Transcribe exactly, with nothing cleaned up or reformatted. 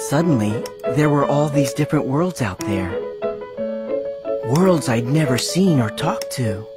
Suddenly, there were all these different worlds out there. Worlds I'd never seen or talked to.